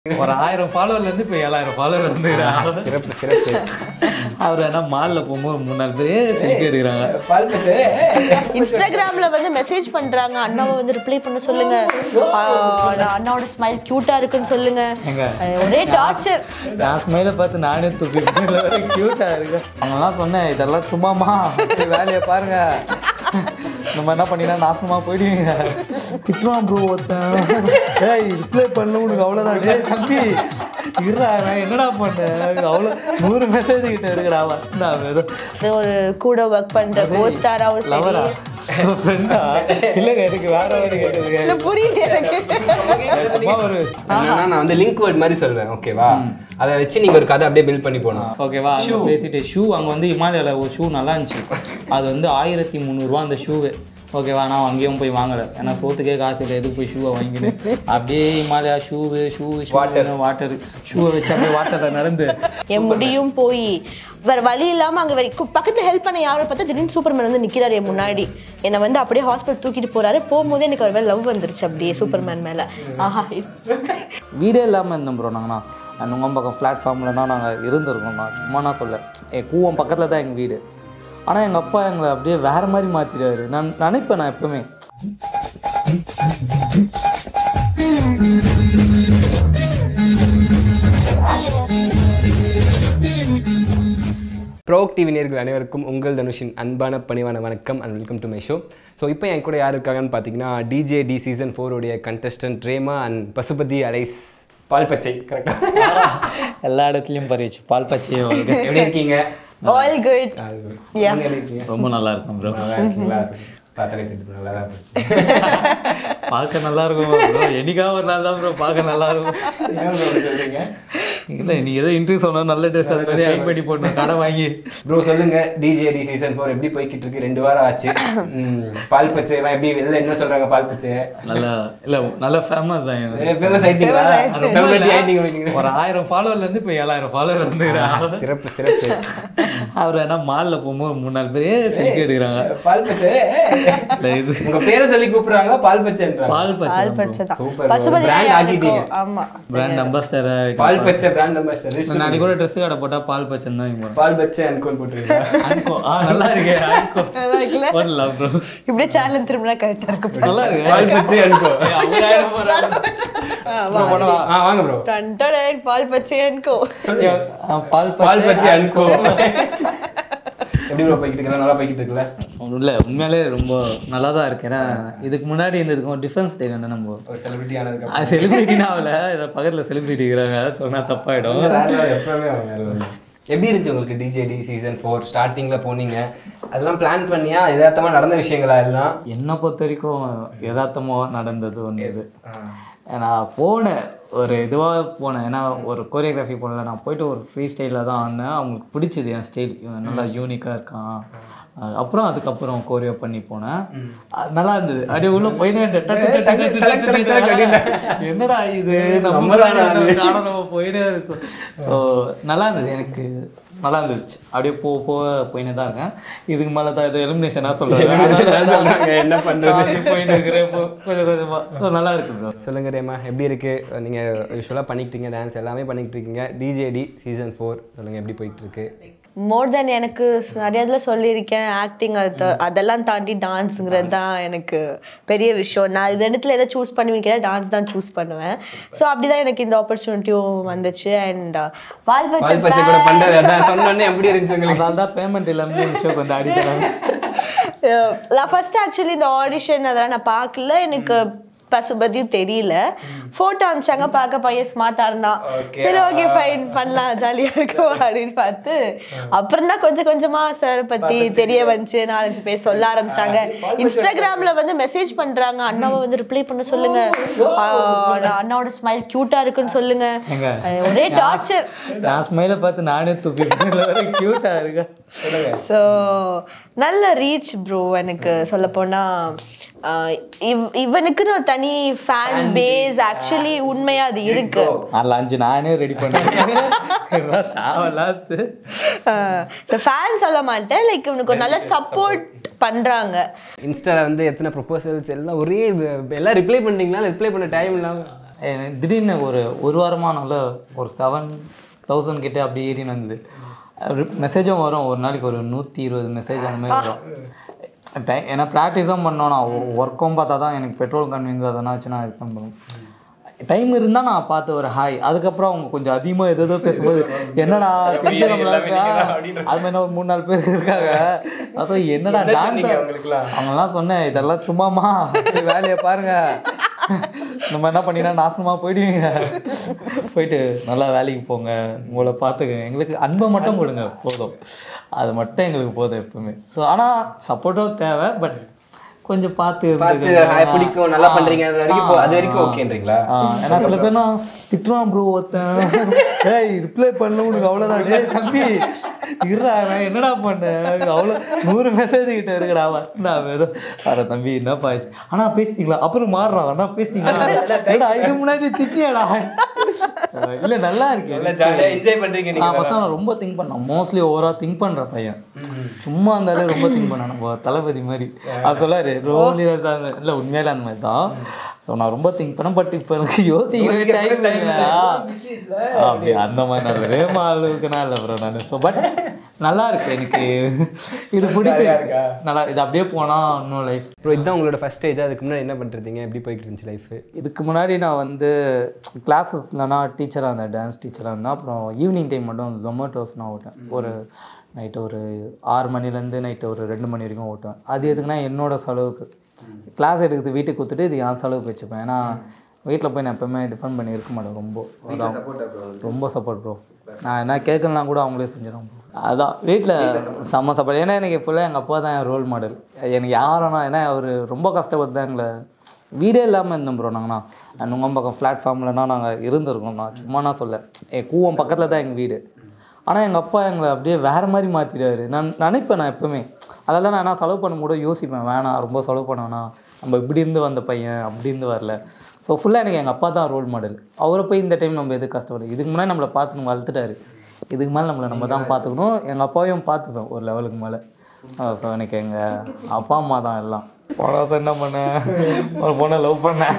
ஒரு 1000 ஃபாலோவர்ல இருந்து இப்போ 7000 ஃபாலோவர் வந்துக்கிறாங்க. சிறப்பு சிறப்பு. அவர் என்ன மால்ல போகும்போது 3-4 பேர் செல்ஃபி எடுக்கிறாங்க. இன்ஸ்டாகிராம்ல வந்து மெசேஜ் பண்றாங்க, அண்ணாவை வந்து ரிப்ளை பண்ண சொல்லுங்க, அண்ணாவோட ஸ்மைல் கியூட்டா இருக்குன்னு சொல்லுங்க. ஒரே டார்ச்சர். நான் ஸ்மைலை பார்த்து நானே தூக்கி கியூட்டா இருக்கு. அவங்களாம் சொன்னேன், இதெல்லாம் சும்மாமா வேலையை பாருங்க, நம்ம என்ன பண்ணினா நாசமா போயிடுவீங்க. திட்டுவான் ப்ரோ ஒருத்தன், ஏய் ரிப்ளை பண்ணல உனக்கு அவ்வளோதான். டே தம்பி இருடா, நான் என்னடா பண்ணேன், அவ்வளோ 100 மெசேஜ் கிட்ட இருக்கிறாவா. ஒரு கூட ஒர்க் பண்ற கோஸ்டாராவும் சரி ஃப்ரெண்டா இல்லைங்க, எனக்கு வேற வேறு கேட்டதுங்க புரியல எனக்கு. ஒரு நான் வந்து லிங்க் வேர்ட் மாதிரி சொல்வேன், ஓகேவா? அதை வச்சு நீங்க ஒரு கதை அப்படியே பில்ட் பண்ணி போகணும், ஓகேவா? பேசிட்டு ஷூ அங்கே வந்து இமாலயாவில் ஒரு ஷூ நல்லா இருந்துச்சு, அது வந்து 1300 ரூபா அந்த ஷூவு, ஓகேவா? நான் அங்கேயும் போய் வாங்கலை, ஏன்னா சோத்துக்கே காசு இல்லை, எதுக்கு போய் ஷூவை வாங்கினேன். அப்படியே இமாலயா ஷூவு வாட்டர் ஷூவை வச்சு அப்படியே வாட்டரில் நடந்து என் முடியும் போய் வேற வழி இல்லாம அங்க வரைக்கும் பக்கத்துல ஹெல்ப் பண்ண யாரும் பார்த்தா திடீர்னு சூப்பர்மேன் வந்து நிக்கிறாரு என் முன்னாடி. என்னை வந்து அப்படியே ஹாஸ்பிட்டல் தூக்கிட்டு போறாரு. போகும்போது எனக்கு ஒரு வேலை லவ் வந்துருச்சு அப்படியே சூப்பர்மேன் மேல. ஆஹா, வீடே இல்லாமல் இருந்தோம் ப்ரோ. நாங்கண்ணா நுங்கம் பக்கம் பிளாட்ஃபார்ம்லன்னா நாங்கள் இருந்திருக்கோம்ண்ணா. சும்மா நான் சொல்ல, கூவம் பக்கத்தில் தான் எங்கள் வீடு. ஆனால் எங்கள் அப்பா எங்களை அப்படியே வேறு மாதிரி மாற்றிடுவார். நான் நினைப்பேன், நான் எப்பவுமே ப்ரோவோக் டிவி நேயர்கள் அனைவருக்கும் உங்கள் தனுஷின் அன்பான பணிவான வணக்கம் and welcome to my show. So இப்போ என் கூட யார் இருக்காங்கன்னு பார்த்தீங்கன்னா, டிஜேடி சீசன் 4 உடைய contestant Rema and Pasupathi alias Paal Pachai. கரெக்டாக எல்லா இடத்துலையும் பறிச்சு பால் பச்சையோ. எப்படி இருக்கீங்க? All good. ரொம்ப நல்லா இருக்கும் ப்ரோ. பார்த்தாலே தெரிஞ்சு நல்லா தான் பார்க்க நல்லா இருக்கும் ப்ரோ. என்னைக்காக ஒரு நாள் தான் ப்ரோ பார்க்க நல்லா இருக்கும். சொல்றீங்க? இல்லை, நீ ஏதோ இன்ட்ரெஸ்ட் சொன்னால் நல்ல ட்ரெஸ் அது மாதிரி ஹெல்ப் பண்ணி போடணும் கடை வாங்கி. ப்ரோ சொல்லுங்க, டிஜேடி சீசன் 4 எப்படி போய்கிட்டு இருக்கு? 2 வாரம் ஆச்சு. பால் பச்சை எப்படி வெளில என்ன சொல்றாங்க? பால் பச்சை நல்லா இல்லை, நல்ல ஃபேமஸ் தான். ஃபேமஸ் ஆயிட்டீங்களா? ஒரு 1000 ஃபாலோவர்ல இருந்து இப்போ 7000 ஃபாலோவர் வந்துக்கிறாங்க. சிறப்பு சிறப்பு. அவர் என்ன மால்ல போகும்போது 3-4 பேர் செல்ஃபி எடுக்கிறாங்க. பால் பச்சை இது உங்க பேரை சொல்லி கூப்பிடுறாங்களா? பால் பச்சைன்றாங்க. பால் பச்சை தான். சூப்பர். பசுபதி பிராண்ட் ஆக்கிட்டீங்க. ஆமா, பிராண்ட் அம்பாசிடர். பால் பச்சை பிராண்ட் அம்பாசிடர். நான் கூட Dress கடை போட்டா பால் பச்சை தான் இங்க. பால் பச்சை அன்கோல் போட்டுருக்கீங்க. அன்கோ நல்லா இருக்கு. அன்கோ நல்லா ப்ரோ. இப்படியே சேனல் திரும்பினா கரெக்டா இருக்கு. நல்லா இருக்கு. பால் பச்சை அன்கோ. வாங்க ப்ரோ. டண்டடன் பால் பச்சை அன்கோ. பால் பச்சை அன்கோ. எப்படி ப்ரோ போய்கிட்டு இருக்கல? நல்லா போய்கிட்டு இருக்கல? இல்லை, உண்மையாலே ரொம்ப நல்லா தான் இருக்கு. ஏன்னா இதுக்கு முன்னாடி இருந்திருக்கும் டிஃபரன்ஸ் தெரியும். நம்ம ஒரு செலிபிரிட்டி ஆனதுக்கு செலிபிரிட்டினா ஆகல, பக்கத்தில் செலிபிரிட்டி இருக்கிறாங்க, சொன்னால் தப்பாயிடும். எப்படி இருந்துச்சு உங்களுக்கு டிஜேடி சீசன் 4? ஸ்டார்டிங்கில் போனீங்க, அதெல்லாம் பிளான் பண்ணியா? யதார்த்தமாக நடந்த விஷயங்களா எல்லாம்? என்னை பொறுத்த வரைக்கும் யதார்த்தமாக நடந்தது ஒன்று இது. நான் போனேன், ஒரு இதுவாக போனேன். ஏன்னா ஒரு கோரியோகிராஃபி போனல, நான் போயிட்டு ஒரு ஃப்ரீ ஸ்டைலில் தான் ஆடினேன். அவங்களுக்கு பிடிச்சது என் ஸ்டைல், நல்லா யூனிக்காக இருக்கான். அப்புறம் அதுக்கப்புறம் கோரியோ பண்ணி போனேன், நல்லா இருந்தது. அப்படியே உள்ள போயினே என்னடா இது நம்ம போயினே இருக்கும். ஸோ நல்லா இருந்தது, எனக்கு நல்லா இருந்துச்சு. அப்படியே போக போயினே தான் இருக்கேன். இதுக்கு மேலே தான் இது எலிமினேஷனாக சொல்கிறாங்க, என்ன பண்ணுறது போயிட்டு இருக்கிறேன் கொஞ்சம் கொஞ்சமாக. நல்லா இருக்கு ப்ரோ. சொல்லுங்கள் ரேமா, எப்படி இருக்குது? நீங்கள் யூஸ்வலாக பண்ணிக்கிட்டீங்க, டான்ஸ் எல்லாமே பண்ணிக்கிட்டு இருக்கீங்க. டிஜேடி சீசன் 4 சொல்லுங்கள், எப்படி போயிட்டு இருக்கு? மோர் தென் எனக்கு நிறைய இதில் சொல்லியிருக்கேன், ஆக்டிங் அதெல்லாம் தாண்டி டான்ஸுங்கிறது தான் எனக்கு பெரிய விஷயம். நான் இது இடத்துல எதை சூஸ் பண்ணுவீங்கன்னா டான்ஸ் தான் சூஸ் பண்ணுவேன். ஸோ அப்படிதான் எனக்கு இந்த ஆப்பர்ச்சுனிட்டியும் வந்துச்சு. அண்ட் பால் பச்சை கூட பண்ணுறது சொன்னோன்னே எப்படி இருந்துச்சு உங்களுக்கு? அதான் பேமெண்ட் இல்லாமல் விஷயம் கொஞ்சம் ஆடிக்கிறாங்க. நான் ஃபர்ஸ்ட் ஆக்சுவலி இந்த ஆடிஷன் அதெல்லாம் நான் பார்க்கல, எனக்கு பசுபதியும் தெரியல. போட்டோ அமிச்சாங்க, பார்க்க பையன் ஸ்மார்ட்டா இருந்தான். சரி ஓகே ஃபைன் பண்ணலாம், ஜாலியா இருக்கும் அப்படின்னு பார்த்து அப்புறம் தான் கொஞ்சம் கொஞ்சமா சார் பத்தி தெரிய வந்துச்சு. 4-5 பேர் சொல்ல ஆரம்பிச்சாங்க. இன்ஸ்டாகிராம்ல வந்து மெசேஜ் பண்றாங்க, அண்ணாவை வந்து ரிப்ளை பண்ண சொல்லுங்க, அண்ணாவோட ஸ்மைல் கியூட்டா இருக்குன்னு சொல்லுங்க. ஒரே டார்ச்சர். நான் ஸ்மைலை பார்த்து நானே தூக்கி கியூட்டா இருக்கு. ஸோ நல்ல ரீச் ப்ரோ. எனக்கு சொல்ல போனா இவனுக்குன்னு ஒரு தனி ஃபேன் பேஸ் ஆக்சுவலி உண்மையா அது இருக்கு. லஞ்ச் நானே ரெடி பண்ணேன். ஃபேன் சொல்ல மாட்டேன், லைக் இவனுக்கு ஒரு நல்ல சப்போர்ட் பண்றாங்க. இன்ஸ்டால வந்து எத்தனை ப்ரொபோசல்ஸ் எல்லாம் ஒரே எல்லாம் ரிப்ளை பண்ணிட்டீங்களா? ரிப்ளை பண்ண டைம் இல்லாமல் திடீர்னு ஒரு வாரமாக நல்ல ஒரு 7,000 கிட்டே அப்படி ஏறின்னு வந்தது. மெசேஜும் வரும், ஒரு நாளைக்கு ஒரு 120 மெசேஜ் அந்த மாதிரி வரும். ஏன்னா ப்ராக்டிஸும் பண்ணோம், நான் ஒர்க்கும் பார்த்தா தான் எனக்கு பெட்ரோல் கன்வீன்ஸ் அதெல்லாம் வச்சு நான் இது பண்ணுவேன். டைம் இருந்தால் நான் பார்த்து ஒரு ஹாய். அதுக்கப்புறம் அவங்க கொஞ்சம் அதிகமாக எதோ பேசும்போது என்னடா அது மாதிரி ஒரு 3-4 பேர் இருக்காங்க. அதான் என்னடா டான்ஸ் அவங்கெல்லாம் சொன்னேன், இதெல்லாம் சும்மாமா வேலையை பாருங்க, நம்ம என்ன பண்ணினா நாசமாக போயிடுவீங்க, போயிட்டு நல்லா வேலைக்கு போங்க, உங்களை பார்த்துக்கங்க, எங்களுக்கு அன்பை மட்டும் கொடுங்க போதும், அது மட்டும் எங்களுக்கு போதும் எப்பவுமே. ஸோ ஆனால் சப்போர்ட்டும் தேவை, பட் கொஞ்சம் பார்த்து பிடிக்கும், நல்லா பண்றீங்க, அது வரைக்கும் ஓகேன்றீங்களா? ஏன்னா சில பேர்னா திட்டுவான் ப்ரோ ஒருத்தன், ஏய் ரிப்ளை பண்ணல உனக்கு அவ்வளோதான், டே தம்பி இருடா என்னடா பண்ணேன், அவ்வளோ 100 மெசேஜ் கிட்ட இருக்குடா நான் வெறும் வர தம்பி என்னப்பா ஆயிடுச்சு, ஆனால் பேசிட்டீங்களா, அப்புறம் மாறுறான் அண்ணா பேசிட்டீங்களா, ஏடா இதுக்கு முன்னாடி திட்டியாடா. இல்லை நல்லா இருக்கு, என்ஜாய் பண்றீங்க. நான் பசங்க ரொம்ப திங்க் பண்ணேன், மோஸ்ட்லி ஓவராக திங்க் பண்ணுற பையன், சும்மா இருந்தாலே ரொம்ப திங்க் பண்ணேன், நம்ம தளபதி மாதிரி. அது சொல்லாரு ரோலி தான், இல்லை உண்மையில அந்த மாதிரி தான். ஸோ நான் ரொம்ப திங்க் பண்ணேன், பட் இப்போ எனக்கு யோசிக்க அப்படி அந்த மாதிரி நான் ரேமா அளவுக்குனா இல்லை ப்ரோ நான். ஸோ பட் நல்லா இருக்கு, எனக்கு இது பிடிச்சிருக்கு, நல்லா இது அப்படியே போனால் இன்னும் லைஃப். ப்ரோ இதுதான் உங்களோட ஃபர்ஸ்ட் ஸ்டேஜ், அதுக்கு முன்னாடி என்ன பண்ணுறீங்க, எப்படி போய்கிட்டு இருந்துச்சு லைஃப்? இதுக்கு முன்னாடி நான் வந்து கிளாஸஸ்லனா டீச்சராக இருந்தேன், டான்ஸ் டீச்சராக இருந்தேன். அப்புறம் ஈவினிங் டைம் மட்டும் ஜொமேட்டோஸ் நான் ஓட்டேன், ஒரு நைட்டு ஒரு 6 மணிலேருந்து நைட்டு ஒரு 2 மணி வரைக்கும் ஓட்டுவேன். அது எதுக்குன்னா என்னோட செலவுக்கு, கிளாஸ் எடுக்கிறது வீட்டுக்கு கொடுத்துட்டு இது என் செலவுக்கு வச்சுப்பேன். ஏன்னா வீட்டில் போய் நான் எப்போவுமே டிஃபெண்ட் பண்ணி இருக்க மாட்டேன், ரொம்ப சப்போர்ட் ப்ரோ. நான் என்ன கேட்கலாம் கூட அவங்களே செஞ்சிடும். அதான் வீட்டில் செம்ம சப்போர்ட். ஏன்னா எனக்கு ஃபுல்லாக எங்கள் அப்பா தான் என் ரோல் மாடல். எனக்கு யாருன்னா, ஏன்னா அவர் ரொம்ப கஷ்டப்பட்டு தான் எங்களை வீடே இல்லாமல் இருந்தோம் ப்ரோ. நாங்கள்ண்ணா நுங்கம் பக்கம் பிளாட்ஃபார்ம்லனா நாங்கள் இருந்திருக்கோம். நான் சும்மா நான் சொல்ல, என் கூவம் பக்கத்தில் தான் எங்கள் வீடு. ஆனால் எங்கள் அப்பா எங்களை அப்படியே வேறு மாதிரி மாற்றிட்டாரு. நான் நினைப்பேன், நான் எப்போவுமே அதெல்லாம் நான் என்ன செலவு பண்ண கூட யோசிப்பேன், வேணாம் ரொம்ப செலவு பண்ண வேணாம், நம்ம இப்படி இருந்து வந்த பையன் அப்படி இருந்து வரல. ஸோ ஃபுல்லாக எனக்கு எங்கள் அப்பா தான் ரோல் மாடல். அவரை போய் இந்த டைம் நம்ம எது கஷ்டப்படும், இதுக்கு முன்னாடி நம்மளை பார்த்து வளர்த்துட்டாரு, இதுக்கு மேலே நம்ம தான் பார்த்துக்கணும். எங்கள் அப்பாவையும் பார்த்துப்பேன் ஒரு லெவலுக்கு மேலே. ஸோ எனக்கு எங்கள் அப்பா அம்மா தான் எல்லாம். போனதை என்ன பண்ணேன், ஒரு பொண்ணை லவ் பண்ணேன்.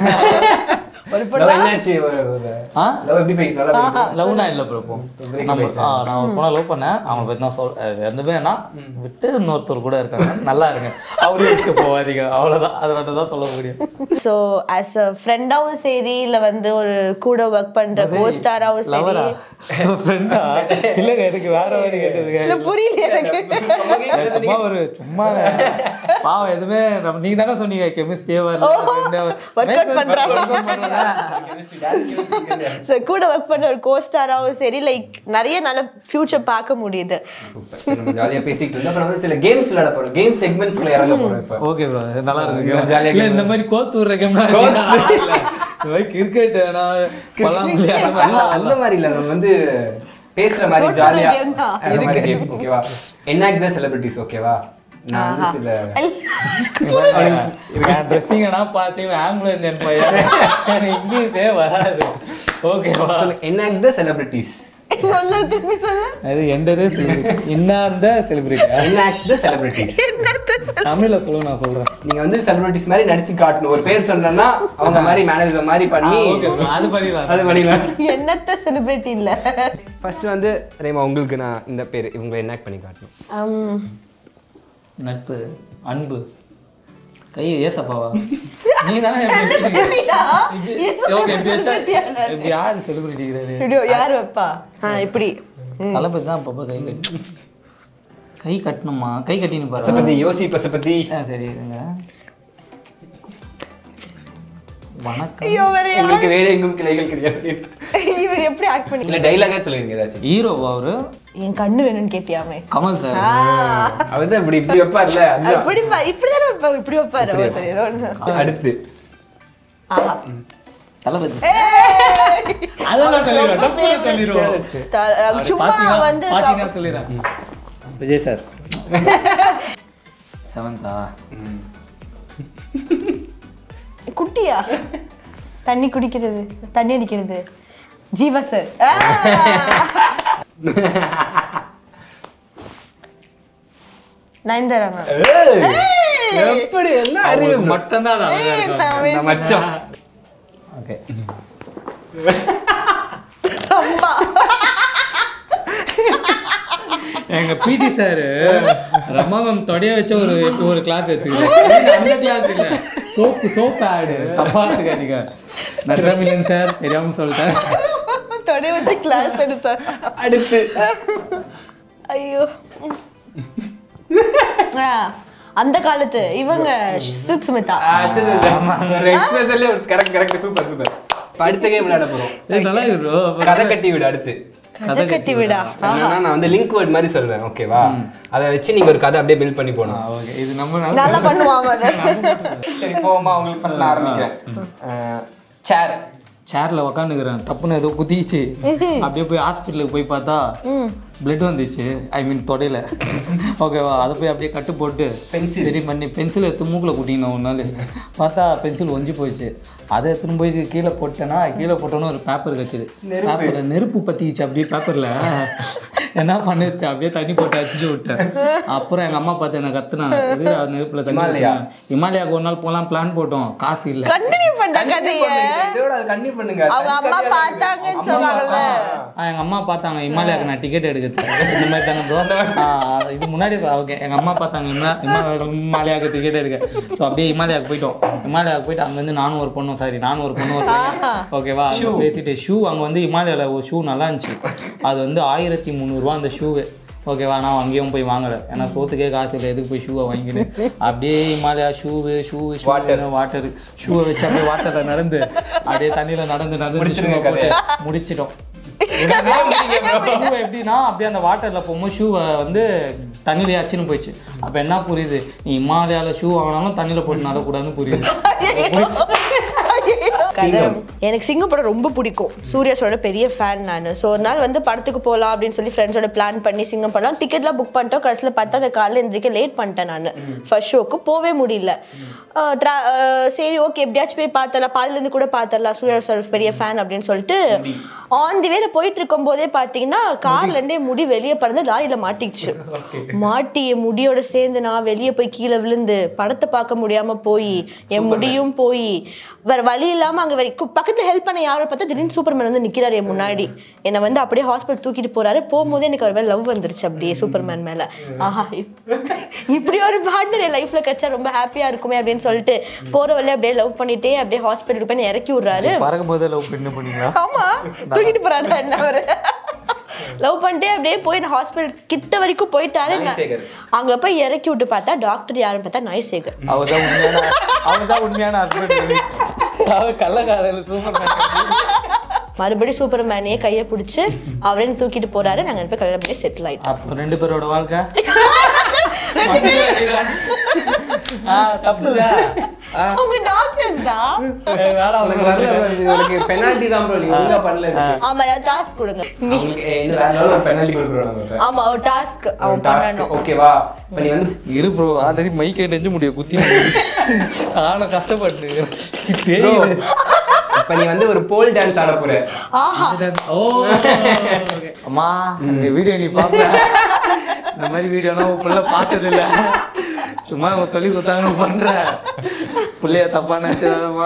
லவ்னா இல்லை ப்ரோ, நான் ஒரு பொண்ணை லவ் பண்ணேன். அவங்க பற்றி நான் எந்த பேர்னா விட்டு இன்னொருத்தர் கூட இருக்காங்க, நல்லா இருங்க, அவரு விட்டு போவாதீங்க, அவ்வளோதான். அதை மட்டும் தான் சொல்ல முடியும். ஸோ ஆஸ் அ ஃப்ரெண்டாவும் சரி, இல்லை வந்து ஒரு கூட ஒர்க் பண்ற கோஸ்டாராவும் சரி. ஃப்ரெண்டா இல்லைங்க, எனக்கு வேற மாதிரி கேட்டதுங்க, புரியல எனக்கு. சும்மா ஒரு சும்மா பாவம் எதுவுமே நீங்க தானே சொன்னீங்க கெமிஸ்ட்ரியே வரல, கூட ஒர்க் பண்ண ஒரு கோஸ்டாராவும் சரி, லைக் நிறைய நல்ல ஃபியூச்சர் பார்க்க முடியுது. ஜாலியா பேசிட்டு இருந்தோம். அப்புறம் வந்து சில கேம்ஸ் விளையாட போறோம், கேம் செக்மெண்ட்ஸ்க்குள்ள இறங்க போறோம் இப்போ. ஓகே ப்ரோ, நல்லா இருக்கு ஜாலியா. இந்த மாதிரி கோத்து விடுற கேம்னா கிரிக்கெட் அந்த மாதிரி இல்ல, நம்ம வந்து பேசுற மாதிரி ஜாலியா அந்த மாதிரி கேம். ஓகேவா? என்னாக் தி செலிபிரிட்டிஸ். ஓகேவா? நான் வந்து சில ட்ரெஸ்ஸிங்கனா பாத்தீங்க ஆம்புலன்ஸ் என் பையன் இங்கிலீஷே வராது. ஓகேவா? என்னாக் தி செலிபிரிட்டிஸ் சொல்ல திருப்பி சொல்ல. அது எண்டரே இன்னார் தி செலிபிரிட்டி. என்னாக் தி செலிபிரிட்டிஸ் தமிழ்ல சொல்லுங்க, நான் சொல்றேன். நீங்க வந்து செலிபிரிட்டிஸ் மாதிரி நடிச்சு காட்டணும். ஒரு பேர் சொன்னேன்னா அவங்க மாதிரி மேனேஜர் மாதிரி பண்ணி அது பண்ணிடலாம். என்னத்த செலிபிரிட்டி இல்ல. ஃபர்ஸ்ட் வந்து ரேமா, உங்களுக்கு நான் இந்த பேர் இவங்களை என்னாக் பண்ணி காட்டணும். நட்பு, அன்பு, கை ஏசப்பாவா நீ தானே யாரு செலிபிரிட்டி யாரு வைப்பா இப்படி தளபதி தான் அப்பப்போ கை கட்டணுமா, கை கட்டின்னு பாரு. பசபதி யோசி பசபதி. சரி இருங்க. வணக்கம். உங்களுக்கு வேற எங்கும் கிளைகள் கிடையாது. இவர் எப்படி ஆக்ட் பண்ணி இல்ல டைலாகா சொல்லுங்க ஏதாச்சும். ஹீரோவா அவரு? என் கண்ணு வேணும்னு கேட்டியாமே கமல் சார். அவர்தான் இப்படி இப்படி வைப்பார்ல, அப்படி இப்படிதானே வைப்பாரு, இப்படி வைப்பாரு. சரி ஏதோ ஒண்ணு. அடுத்து தளபதி. அதெல்லாம் சொல்லிடுவோம். சும்மா வந்து பாத்தீங்கன்னா சொல்லிடுறேன். விஜய் சார். செவந்தா குட்டியா தண்ணி குடிக்கிறது, தண்ணி அடிக்கிறது, ஜீவா சார். நயன்தாரா மேம். எப்படி என்ன அறிவு மட்டும் தான் மச்சான். ஓகே எங்க பிடி சார் ரமாவம் தொடைய வச்ச ஒரு கிளாஸ் எடுத்துக்கிட்டேன். அந்த கிளாஸ் இல்ல, சோப்பு ஆடு தப்பாத்துக்காதீங்க. நட்ரமிலன் சார் தெரியாம சொல்லிட்டேன். தொடைய வச்சு கிளாஸ் எடுத்த அடுத்து ஐயோ அந்த காலத்து இவங்க சில்க் ஸ்மிதா. Correct super. அடுத்த கேம் விளையாட போறோம். நல்லா இருக்கு. கதை கட்டி விடு. அடுத்து கதை கட்டி விடா. நான் வந்து லிங்க் வேர்ட் மாதிரி சொல்வேன். ஓகேவா? அதை வச்சு நீங்க ஒரு கதை அப்படியே பில்ட் பண்ணி போகணும். ஓகே, இது நம்ம நல்லா பண்ணுவாங்க அத. சரி போமா, உங்களுக்கு ஃபர்ஸ்ட் நான் ஆரம்பிக்கிறேன். சேர்ல உக்காந்துக்கிறேன், டப்புன்னு ஏதோ குதிச்சு அப்படியே போய் ஹாஸ்பிட்டலுக்கு போய் பார்த்தா பிளட் வந்துச்சு. ஐ மீன் தொடையில. ஓகேவா? அதை போய் அப்படியே கட்டு போட்டு பென்சில் ரெடி பண்ணி பென்சில் எடுத்து மூக்கில் குட்டினோம். ஒரு நாள் பார்த்தா பென்சில் ஒஞ்சி போயிடுச்சு. அதை எடுத்துன்னு போய் கீழே போட்டோன்னு ஒரு பேப்பர் கச்சிது. பேப்பரில் நெருப்பு பற்றிச்சு. அப்படியே பேப்பரில் என்ன பண்ணிச்சு, அப்படியே தண்ணி போட்டு அடிச்சு விட்டேன். அப்புறம் எங்கள் அம்மா பார்த்து என்ன கத்துனாங்க, நெருப்பில் தண்ணி. இமாலயாவுக்கு ஒரு நாள் போகலாம் பிளான் போட்டோம், காசு இல்லை. அவங்க அம்மா பார்த்தாங்கன்னு சொன்னாங்கல்ல. எங்கள் அம்மா பார்த்தாங்க இமாலயாவுக்கு நான் டிக்கெட் எடுக்க இந்த மாதிரி தானே ப்ரோ. இது முன்னாடி ஓகே, எங்கள் அம்மா பார்த்தாங்க இமாலயாவுக்கு டிக்கெட் எடுக்க. ஸோ அப்படியே இமாலயாவுக்கு போயிட்டு அங்கேருந்து நானும் ஒரு பொண்ணும் ஓகேவா பேசிட்டு ஷூ அங்கே வந்து இமாலயாவில் ஒரு ஷூ நல்லா இருந்துச்சு. அது வந்து 1300 அந்த ஷூவு. ஓகேவா? நான் அங்கேயும் போய் வாங்கலை, ஏன்னா சோத்துக்கே காசு இல்லை, எதுக்கு போய் ஷூவை வாங்கினேன். அப்படியே இமாலயா ஷூவு வாட்டரு ஷூவை வச்சு அப்படியே வாட்டரில் நடந்து அப்படியே தண்ணியில் நடந்து முடிச்சிட்டோம். எப்படின்னா அப்படியே அந்த வாட்டர்ல போகும்போது ஷூவை வந்து தண்ணியில அச்சுன்னு போயிடுச்சு. அப்ப என்ன புரியுது, நீ இமாலயால ஷூ வாங்கினாலும் தண்ணியில போட்டு நடக்கூடாதுன்னு புரியுது. எனக்கு சிங்கம் படம் ரொம்ப பிடிக்கும். சூர்யாஸோட பெரிய ஃபேன் நான். ஸோ ஒரு நாள் வந்து படத்துக்கு போகலாம் அப்படின்னு சொல்லி ஃப்ரெண்ட்ஸோட பிளான் பண்ணி சிங்கம் படம் டிக்கெட்லாம் புக் பண்ணிட்டோம். கடைசியில் பார்த்தா அந்த காலையில் எந்திரிக்க லேட் பண்ணிட்டேன். நான் ஃபர்ஸ்ட் ஷோக்கு போவே முடியல. சரி ஓகே எப்படியாச்சும் போய் பார்த்தரலாம், பாதிலேருந்து கூட பார்த்தரலாம், சூர்யாஸோட பெரிய ஃபேன் அப்படின்னு சொல்லிட்டு ஆன் தி வேல போயிட்டு இருக்கும் போதே பார்த்தீங்கன்னா கார்லேருந்தே முடி வெளியே பறந்து லாரியில் மாட்டிக்கிச்சு. மாட்டி என் முடியோட சேர்ந்து நான் வெளியே போய் கீழே விழுந்து படத்தை பார்க்க முடியாம போய் என் முடியும் போய் வேற வழி இல்லாம அங்க வரைக்கும் பக்கத்துல ஹெல்ப் பண்ண யாரும் பார்த்தா திடீர்னு சூப்பர்மேன் வந்து நிக்கிறாரு என் முன்னாடி. என்னை வந்து அப்படியே ஹாஸ்பிட்டல் தூக்கிட்டு போறாரு. போகும்போதே எனக்கு ஒரு மேல லவ் வந்துருச்சு அப்படியே சூப்பர்மேன் மேல. ஆஹா இப்படி ஒரு பார்ட்னர் என் லைஃப்ல கிடைச்சா ரொம்ப ஹாப்பியா இருக்குமே அப்படின்னு சொல்லிட்டு போற வழியே அப்படியே லவ் பண்ணிட்டே அப்படியே ஹாஸ்பிட்டலுக்கு போய் இறக்கி விடுறாரு. பறக்கும்போது லவ் பண்ணீங்களா? ஆமா, தூக்கிட்டு போறாரு என்ன அவரு. லவ் பண்ணிட்டே அப்படியே போய் ஹாஸ்பிட்டல் கிட்ட வரைக்கும் போயிட்டாரு. அங்க போய் இறக்கி விட்டு பார்த்தா டாக்டர் யாருன்னு பார்த்தா நாய்சேகர். அவர்தான் உண்மையான ஹஸ்பண்ட். அவர் கள்ளக்காரர் சூப்பர்மேன். மறுபடியும் சூப்பர்மேனே கையை பிடிச்சி அவரே தூக்கிட்டு போறாரு. நாங்க போய் கல்யாணம் பண்ணி செட்டில் ஆயிட்டோம். அப்போ 2 பேரோட வாழ்க்கை தப்புல. அவங்க டாக்டர்ஸ் தான். உங்களுக்கு பெனால்டி தான் ப்ரோ, நீங்க ஒழுங்கா பண்ணல. ஆமா, டாஸ்க் கொடுங்க. உங்களுக்கு என்ன வேற ஒரு பெனால்டி கொடுக்குறோம். ஆமா, ஒரு டாஸ்க் அவன் பண்ணனும். ஓகேவா? இப்ப நீ வந்து இரு ப்ரோ, ஆல்ரெடி மைக்கே நெஞ்சு முடிய குத்தி ஆனா கஷ்டப்பட்டு இப்ப நீ வந்து ஒரு போல் டான்ஸ் ஆட போற. ஓ அம்மா, இந்த வீடியோ நீ பாப்ப. இந்த மாதிரி வீடியோலாம் உன் பிள்ளை பார்த்தது இல்லை, சும்மா சொல்லி கொடுத்தாங்கன்னு பண்ற. பிள்ளைய தப்பா நினைச்சதாமா.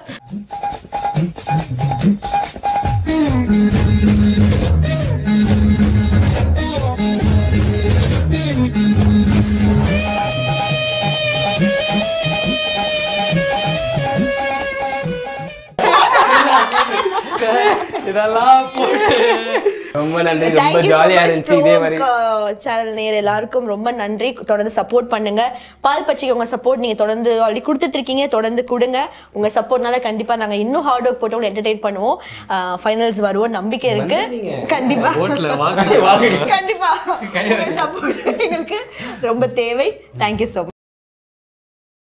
இதெல்லாம் போட்டு ரொம்ப நன்றி, ரொம்ப ஜாலியா இருந்துச்சு. இதே மாதிரி சேனல் நேர் எல்லாருக்கும் ரொம்ப நன்றி. தொடர்ந்து சப்போர்ட் பண்ணுங்க. பால் பச்சைக்கு உங்க சப்போர்ட் நீங்க தொடர்ந்து ஆல்ரெடி கொடுத்துட்டு இருக்கீங்க, தொடர்ந்து கொடுங்க. உங்க சப்போர்ட்னால கண்டிப்பா நாங்க இன்னும் ஹார்ட் ஒர்க் போட்டு என்டர்டெயின் பண்ணுவோம். ஃபைனல்ஸ் வருவோம் நம்பிக்கை இருக்கு. கண்டிப்பா கண்டிப்பா சப்போர்ட் எங்களுக்கு ரொம்ப தேவை. Thank you so much.